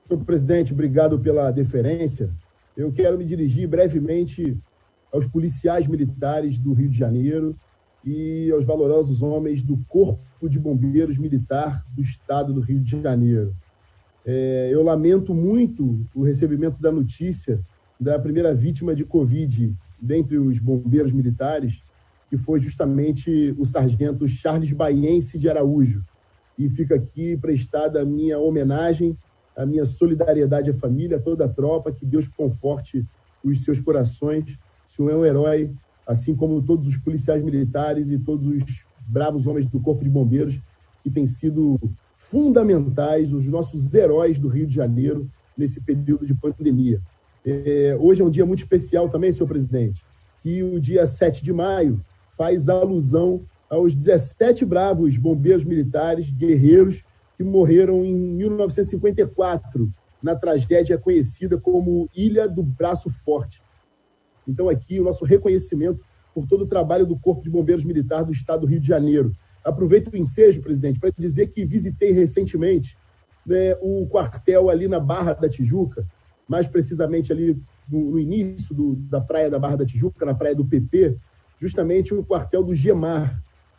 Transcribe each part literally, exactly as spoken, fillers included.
Senhor presidente, obrigado pela deferência. Eu quero me dirigir brevemente aos policiais militares do Rio de Janeiro e aos valorosos homens do Corpo de Bombeiros Militar do Estado do Rio de Janeiro. É, eu lamento muito o recebimento da notícia da primeira vítima de Covid dentre os bombeiros militares, que foi justamente o sargento Charles Baiense de Araújo. E fica aqui prestada a minha homenagem, a minha solidariedade à família, a toda a tropa, que Deus conforte os seus corações. O senhor é um herói, assim como todos os policiais militares e todos os bravos homens do Corpo de Bombeiros, que têm sido fundamentais, os nossos heróis do Rio de Janeiro, nesse período de pandemia. É, hoje é um dia muito especial também, senhor presidente, que o dia sete de maio faz alusão aos dezessete bravos bombeiros militares, guerreiros, que morreram em mil novecentos e cinquenta e quatro, na tragédia conhecida como Ilha do Braço Forte. Então, aqui, o nosso reconhecimento por todo o trabalho do Corpo de Bombeiros Militar do Estado do Rio de Janeiro. Aproveito o ensejo, presidente, para dizer que visitei recentemente, né, o quartel ali na Barra da Tijuca, mais precisamente ali no, no início do, da praia da Barra da Tijuca, na praia do P P, justamente o quartel do GEMAR.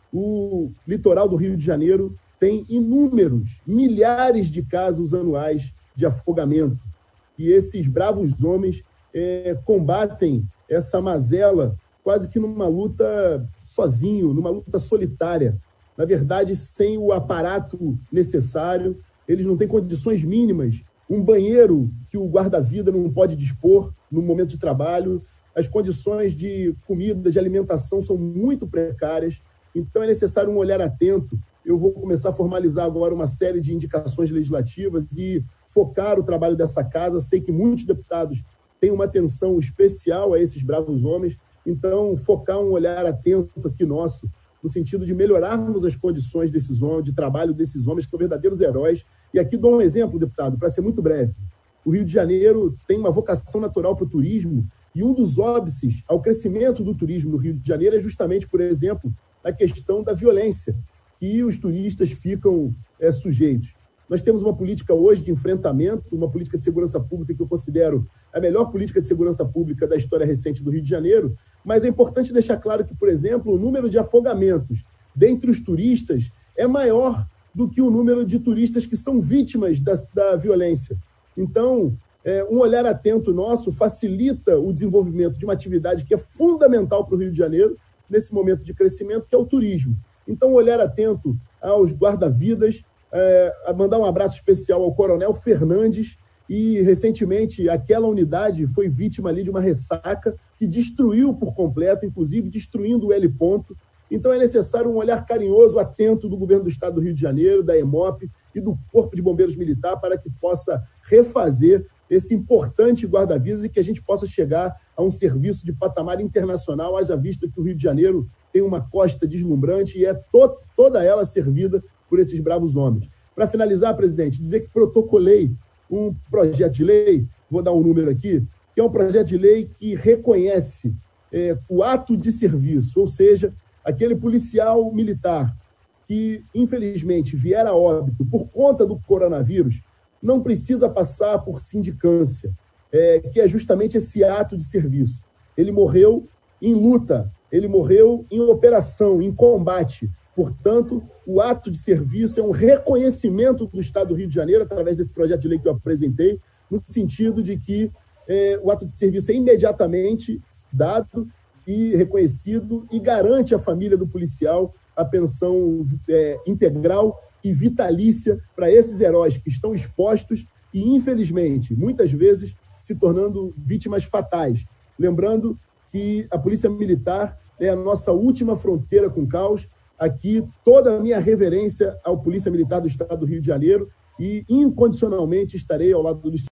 O litoral do Rio de Janeiro tem inúmeros, milhares de casos anuais de afogamento. E esses bravos homens é, combatem essa mazela quase que numa luta sozinho, numa luta solitária. Na verdade, sem o aparato necessário, eles não têm condições mínimas. Um banheiro que o guarda-vida não pode dispor no momento de trabalho, as condições de comida, de alimentação são muito precárias, então é necessário um olhar atento. Eu vou começar a formalizar agora uma série de indicações legislativas e focar o trabalho dessa casa. Sei que muitos deputados têm uma atenção especial a esses bravos homens, então focar um olhar atento aqui nosso, no sentido de melhorarmos as condições desses homens, de trabalho desses homens, que são verdadeiros heróis. E aqui dou um exemplo, deputado, para ser muito breve. O Rio de Janeiro tem uma vocação natural para o turismo, e um dos óbices ao crescimento do turismo no Rio de Janeiro é justamente, por exemplo, a questão da violência, que os turistas ficam é, sujeitos. Nós temos uma política hoje de enfrentamento, uma política de segurança pública que eu considero a melhor política de segurança pública da história recente do Rio de Janeiro, mas é importante deixar claro que, por exemplo, o número de afogamentos dentre os turistas é maior do que o número de turistas que são vítimas da, da violência. Então, é, um olhar atento nosso facilita o desenvolvimento de uma atividade que é fundamental para o Rio de Janeiro, nesse momento de crescimento, que é o turismo. Então, um olhar atento aos guarda-vidas, é, mandar um abraço especial ao Coronel Fernandes, e, recentemente, aquela unidade foi vítima ali de uma ressaca que destruiu por completo, inclusive destruindo o heliponto. Então, é necessário um olhar carinhoso, atento do governo do Estado do Rio de Janeiro, da EMOP e do Corpo de Bombeiros Militar para que possa refazer esse importante guarda-vidas e que a gente possa chegar a um serviço de patamar internacional, haja vista que o Rio de Janeiro tem uma costa deslumbrante e é to- toda ela servida por esses bravos homens. Para finalizar, presidente, dizer que protocolei um projeto de lei, vou dar um número aqui, que é um projeto de lei que reconhece é, o ato de serviço, ou seja, aquele policial militar que, infelizmente, vier a óbito por conta do coronavírus, não precisa passar por sindicância, é, que é justamente esse ato de serviço. Ele morreu em luta, ele morreu em operação, em combate. Portanto, o ato de serviço é um reconhecimento do Estado do Rio de Janeiro, através desse projeto de lei que eu apresentei, no sentido de que é, o ato de serviço é imediatamente dado e reconhecido e garante à família do policial a pensão é, integral e vitalícia para esses heróis que estão expostos e, infelizmente, muitas vezes se tornando vítimas fatais. Lembrando que a Polícia Militar é a nossa última fronteira com o caos. Aqui, toda a minha reverência ao Polícia Militar do Estado do Rio de Janeiro e, incondicionalmente, estarei ao lado dos